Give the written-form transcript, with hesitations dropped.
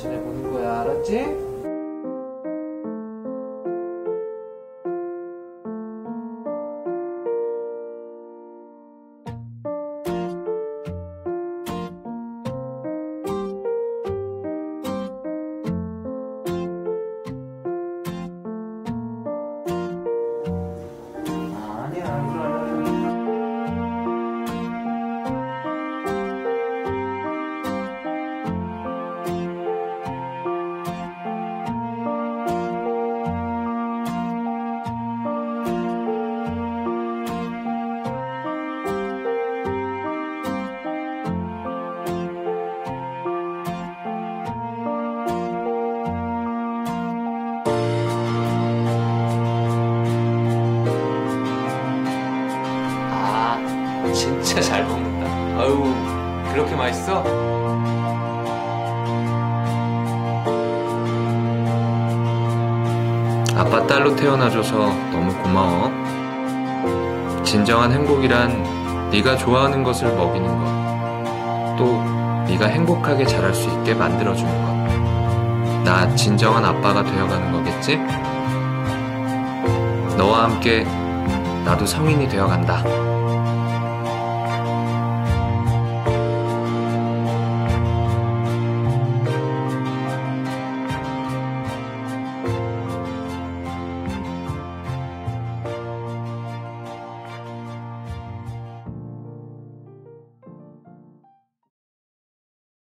지내보는 거야, 알았지? 진짜 잘 먹는다. 아유, 그렇게 맛있어? 아빠 딸로 태어나줘서 너무 고마워. 진정한 행복이란 네가 좋아하는 것을 먹이는 것, 또 네가 행복하게 자랄 수 있게 만들어주는 것. 나 진정한 아빠가 되어가는 거겠지? 너와 함께 나도 성인이 되어간다.